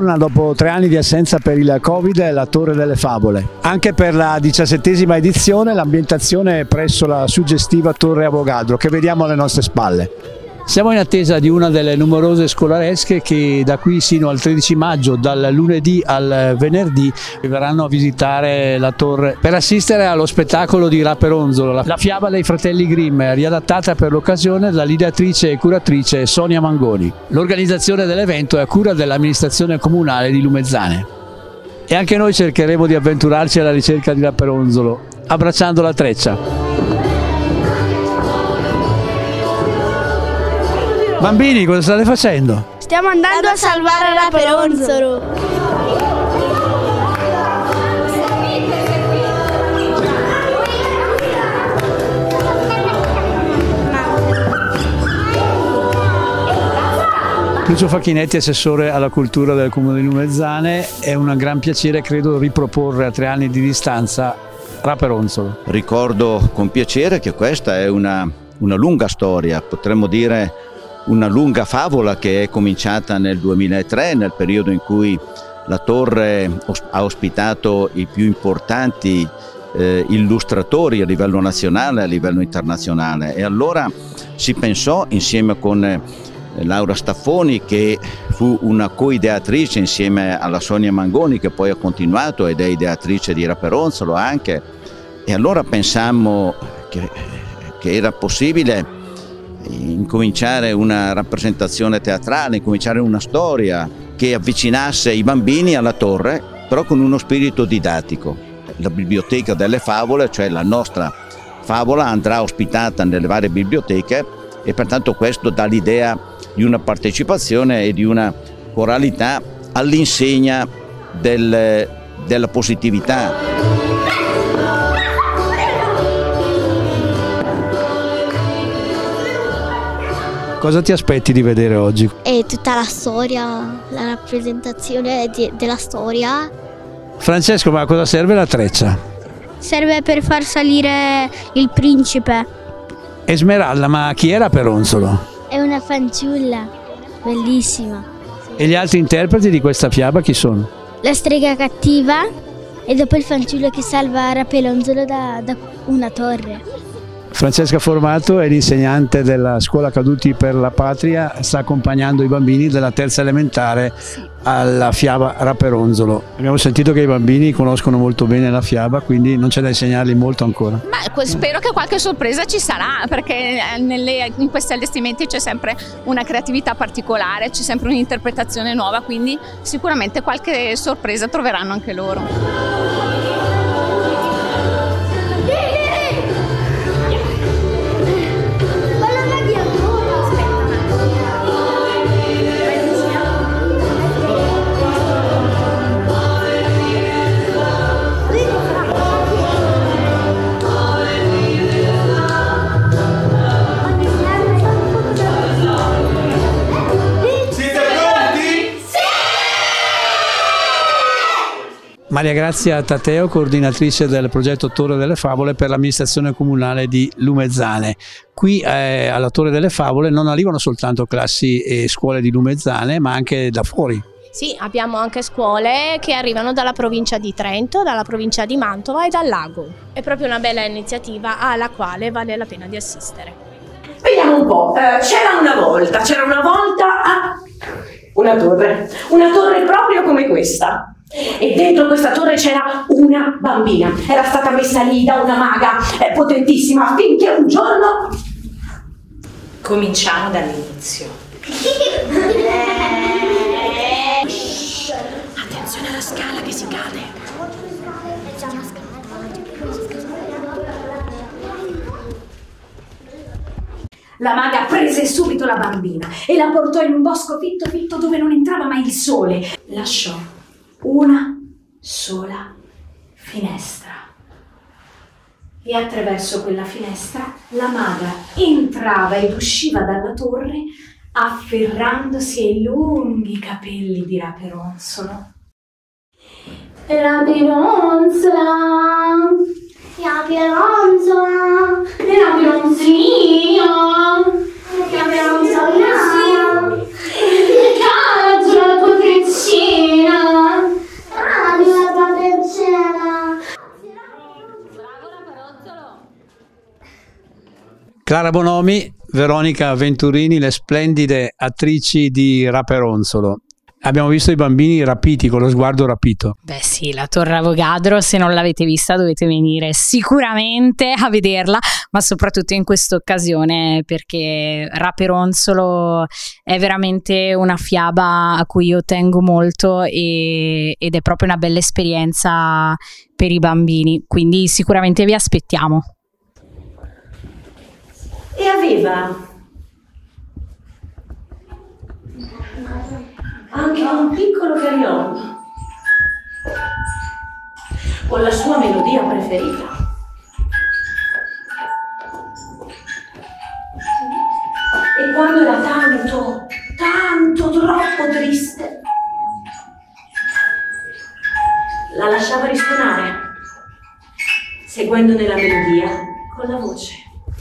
ritorna dopo 3 anni di assenza per il Covid la Torre delle Favole. Anche per la 17ª edizione l'ambientazione è presso la suggestiva Torre Avogadro che vediamo alle nostre spalle. Siamo in attesa di una delle numerose scolaresche che da qui sino al 13 maggio, dal lunedì al venerdì, verranno a visitare la torre per assistere allo spettacolo di Raperonzolo, la fiaba dei fratelli Grimm, riadattata per l'occasione dall'ideatrice e curatrice Sonia Mangoni. L'organizzazione dell'evento è a cura dell'amministrazione comunale di Lumezzane. E anche noi cercheremo di avventurarci alla ricerca di Raperonzolo, abbracciando la treccia. Bambini, cosa state facendo? Stiamo andando a salvare Raperonzolo. Lucio Facchinetti, assessore alla cultura del Comune di Lumezzane. È un gran piacere, credo, riproporre a 3 anni di distanza Raperonzolo. Ricordo con piacere che questa è una lunga storia, potremmo dire una lunga favola che è cominciata nel 2003, nel periodo in cui la torre ha ospitato i più importanti illustratori a livello nazionale e a livello internazionale, e allora si pensò insieme con Laura Staffoni, che fu una co-ideatrice insieme alla Sonia Mangoni, che poi ha continuato ed è ideatrice di Raperonzolo anche, e allora pensammo che era possibile incominciare una rappresentazione teatrale, incominciare una storia che avvicinasse i bambini alla torre, però con uno spirito didattico. La biblioteca delle favole, cioè la nostra favola, andrà ospitata nelle varie biblioteche e pertanto questo dà l'idea di una partecipazione e di una coralità all'insegna della positività. Cosa ti aspetti di vedere oggi? E tutta la storia, la rappresentazione della storia. Francesco, ma a cosa serve la treccia? Serve per far salire il principe. Esmeralda, ma chi era Raperonzolo? È una fanciulla, bellissima. E gli altri interpreti di questa fiaba chi sono? La strega cattiva e dopo il fanciullo che salva Raperonzolo da una torre. Francesca Formato è l'insegnante della Scuola Caduti per la Patria, sta accompagnando i bambini della 3ª elementare alla fiaba Raperonzolo. Abbiamo sentito che i bambini conoscono molto bene la fiaba, quindi non c'è da insegnarli molto ancora. Ma spero che qualche sorpresa ci sarà, perché in questi allestimenti c'è sempre una creatività particolare, c'è sempre un'interpretazione nuova, quindi sicuramente qualche sorpresa troveranno anche loro. Maria Grazia Tateo, coordinatrice del progetto Torre delle Favole per l'amministrazione comunale di Lumezzane. Qui alla Torre delle Favole non arrivano soltanto classi e scuole di Lumezzane, ma anche da fuori. Sì, abbiamo anche scuole che arrivano dalla provincia di Trento, dalla provincia di Mantova e dal Lago. È proprio una bella iniziativa alla quale vale la pena di assistere. Vediamo un po', c'era una volta una torre proprio come questa. E dentro questa torre c'era una bambina, era stata messa lì da una maga potentissima affinché un giorno... Cominciamo dall'inizio. Attenzione alla scala che si cade. La maga prese subito la bambina e la portò in un bosco fitto fitto dove non entrava mai il sole. Lasciò una sola finestra e attraverso quella finestra la maga entrava ed usciva dalla torre afferrandosi ai lunghi capelli di Raperonzolo. Raperonzola, Raperonzola, Raperonzolino, Raperonzolino, cala sulla tua treccina. Clara Bonomi, Veronica Venturini, le splendide attrici di Raperonzolo. Abbiamo visto i bambini rapiti, con lo sguardo rapito. Beh sì, la Torre Avogadro, se non l'avete vista dovete venire sicuramente a vederla, ma soprattutto in questa occasione, perché Raperonzolo è veramente una fiaba a cui io tengo molto ed è proprio una bella esperienza per i bambini, quindi sicuramente vi aspettiamo. E aveva anche un piccolo carillon con la sua melodia preferita. E quando era tanto troppo triste, la lasciava risuonare, seguendone la melodia con la voce.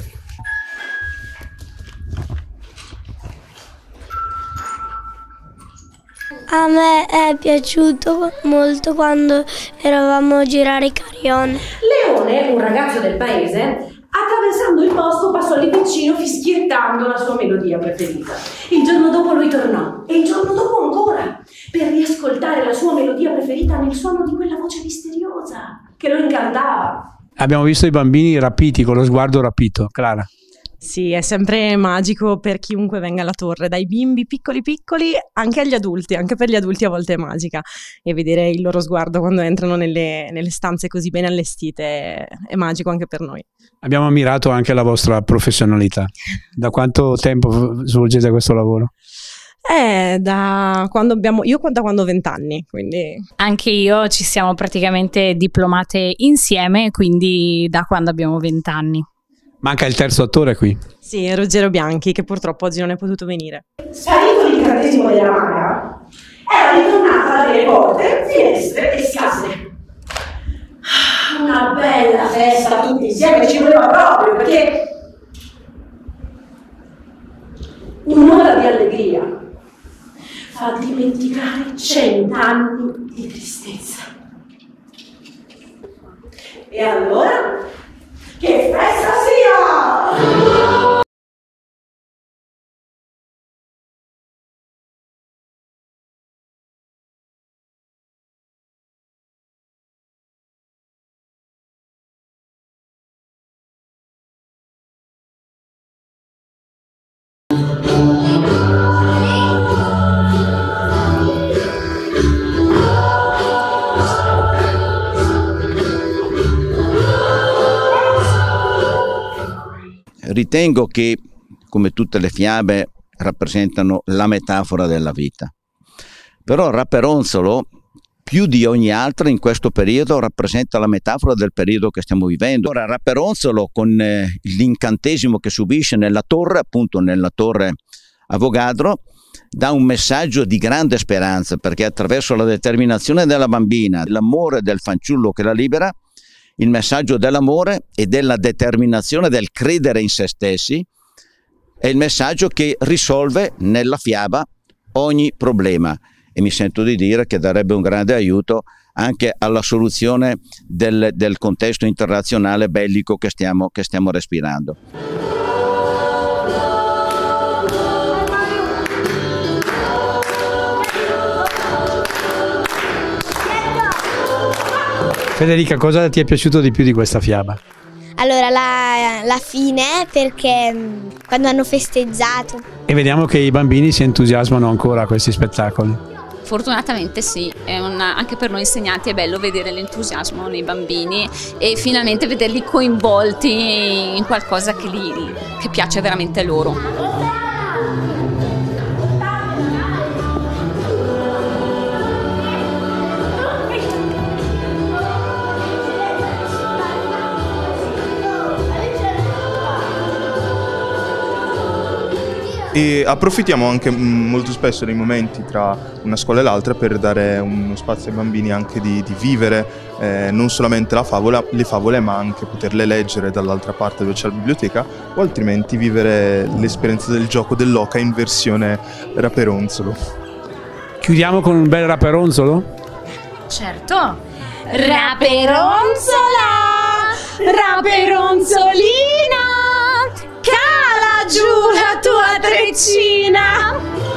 A me è piaciuto molto quando eravamo a girare i carillon. Leone, un ragazzo del paese, attraversando il bosco passò lì vicino fischiettando la sua melodia preferita. Il giorno dopo lui tornò, e il giorno dopo ancora, per riascoltare la sua melodia preferita nel suono di quella voce misteriosa che lo incantava. Abbiamo visto i bambini rapiti, con lo sguardo rapito. Clara. Sì, è sempre magico per chiunque venga alla torre, dai bimbi piccoli anche agli adulti, anche per gli adulti a volte è magica, e vedere il loro sguardo quando entrano nelle stanze così ben allestite è magico anche per noi. Abbiamo ammirato anche la vostra professionalità. Da quanto tempo svolgete questo lavoro? Da quando ho 20 anni, quindi... Anche io, ci siamo praticamente diplomate insieme, quindi da quando abbiamo 20 anni. Manca il terzo attore qui. Sì, Ruggero Bianchi, che purtroppo oggi non è potuto venire. Sparito l'incantesimo della maga, era ritornata ad avere porte, finestre e scale. Una bella festa tutti insieme, ci voleva proprio, perché un'ora di allegria fa dimenticare 100 anni di tristezza. E allora, che festa sia! Ritengo che, come tutte le fiabe, rappresentano la metafora della vita. Però Raperonzolo, più di ogni altra in questo periodo, rappresenta la metafora del periodo che stiamo vivendo. Ora Raperonzolo, con l'incantesimo che subisce nella torre, appunto nella Torre Avogadro, dà un messaggio di grande speranza, perché attraverso la determinazione della bambina, l'amore del fanciullo che la libera, il messaggio dell'amore e della determinazione del credere in se stessi è il messaggio che risolve nella fiaba ogni problema, e mi sento di dire che darebbe un grande aiuto anche alla soluzione del contesto internazionale bellico che stiamo respirando. Federica, cosa ti è piaciuto di più di questa fiaba? Allora, la fine, perché quando hanno festeggiato. E vediamo che i bambini si entusiasmano ancora a questi spettacoli. Fortunatamente sì, anche per noi insegnanti è bello vedere l'entusiasmo nei bambini e finalmente vederli coinvolti in qualcosa che piace veramente loro. E approfittiamo anche molto spesso dei momenti tra una scuola e l'altra per dare uno spazio ai bambini anche di vivere non solamente le favole, ma anche poterle leggere dall'altra parte dove c'è la biblioteca, o altrimenti vivere l'esperienza del gioco dell'oca in versione Raperonzolo. Chiudiamo con un bel Raperonzolo? Certo! Raperonzola! Raperonzolina! giù la tua treccina.